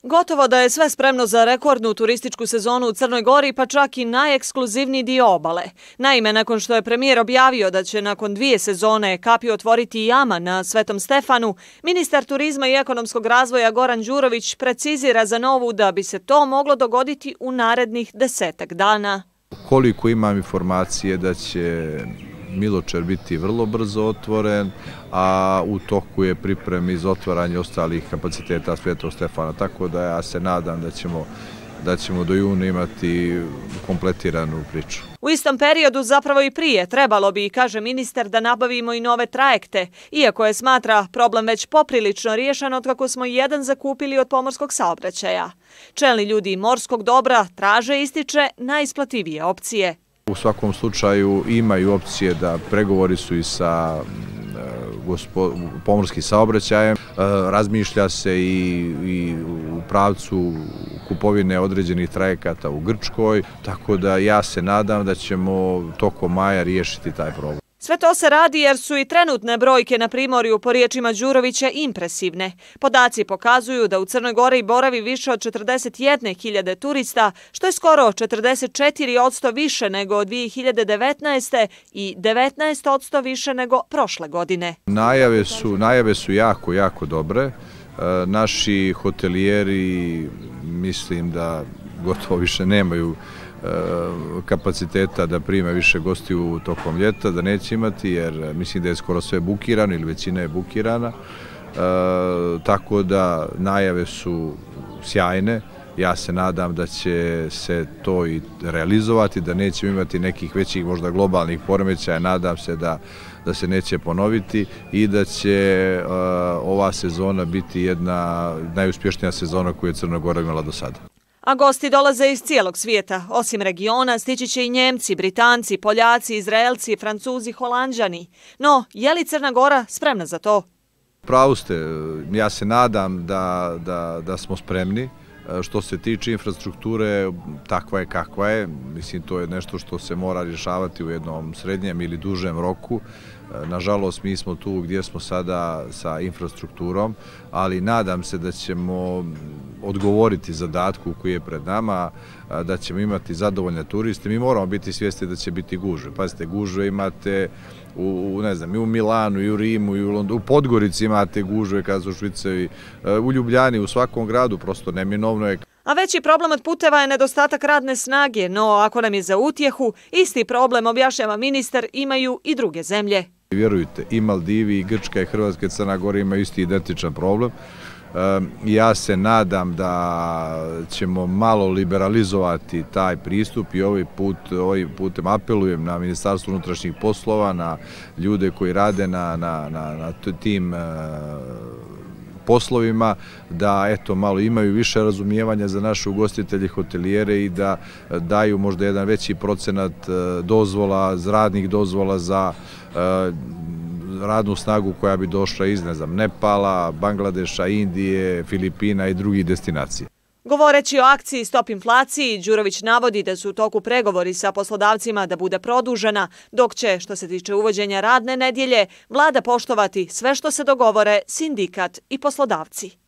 Gotovo da je sve spremno za rekordnu turističku sezonu u Crnoj Gori, pa čak i najekskluzivniji dio obale. Naime, nakon što je premijer objavio da će nakon 2 sezone kapiju otvoriti jama na Svetom Stefanu, ministar turizma i ekonomskog razvoja Goran Đurović precizira za novu da bi se to moglo dogoditi u narednih 10 dana. Koliko imam informacije da će Miločer biti vrlo brzo otvoren, a u toku je pripremi za otvaranje ostalih kapaciteta Svetog Stefana, tako da ja se nadam da ćemo do juna imati kompletiranu priču. U istom periodu, zapravo i prije, trebalo bi, kaže ministar, da nabavimo i nove trajekte, iako je smatra problem već poprilično riješen otkako smo jedan zakupili od pomorskog saobraćaja. Čelni ljudi morskog dobra traže, ističe, najisplativije opcije. U svakom slučaju imaju opcije da pregovori su i sa pomorskim saobraćajem. Razmišlja se i u pravcu kupovine određenih trajekata u Grčkoj, tako da ja se nadam da ćemo tokom maja riješiti taj problem. Sve to se radi jer su i trenutne brojke na primorju po riječima Đurovića impresivne. Podaci pokazuju da u Crnoj Gori boravi više od 41.000 turista, što je skoro 44% više nego 2019. i 19% više nego prošle godine. Najave su jako dobre. Naši hotelijeri mislim da gotovo više nemaju kapaciteta da prime više gostiju tokom ljeta, da neće imati, jer mislim da je skoro sve bukirano ili većina je bukirana. Tako da najave su sjajne. Ja se nadam da će se to i realizovati, da nećemo imati nekih većih možda globalnih poremećaja. Nadam se da se neće ponoviti i da će ova sezona biti jedna najuspješnija sezona koju je Crna Gora imala do sada. A gosti dolaze iz cijelog svijeta. Osim regiona, stići će i Njemci, Britanci, Poljaci, Izraelci, Francuzi, Holanđani. No, je li Crna Gora spremna za to? Pravu ste. Ja se nadam da smo spremni. Što se tiče infrastrukture, takva je kakva je. Mislim, to je nešto što se mora rješavati u jednom srednjem ili dužem roku. Nažalost, mi smo tu gdje smo sada sa infrastrukturom, ali nadam se da ćemo odgovoriti zadatku koji je pred nama, da ćemo imati zadovoljne turiste. Mi moramo biti svjesni da će biti gužve. Pazite, gužve imate i u Milanu, i u Rimu, i u Londonu, u Podgorici imate gužve kada su švicevi, u Ljubljani, u svakom gradu, prosto neminovno je. A veći problem od puteva je nedostatak radne snage, no ako nam je za utjehu, isti problem, objašnjava ministar, imaju i druge zemlje. Vjerujte, i Maldivi, i Grčka, i Hrvatska, i Crna Gora imaju isti identičan problem. Ja se nadam da ćemo malo liberalizovati taj pristup i ovim putem apelujem na Ministarstvo unutrašnjih poslova, na ljude koji rade na tim poslovima, da malo imaju više razumijevanja za naše ugostitelje i hotelijere i da daju možda jedan veći procenat dozvola, radnih dozvola za radnu snagu koja bi došla iz, Nepala, Bangladeša, Indije, Filipina i drugih destinacija. Govoreći o akciji Stop inflaciji, Đurović navodi da su u toku pregovori sa poslodavcima da bude produžena, dok će, što se tiče uvođenja radne nedjelje, vlada poštovati sve što se dogovore sindikat i poslodavci.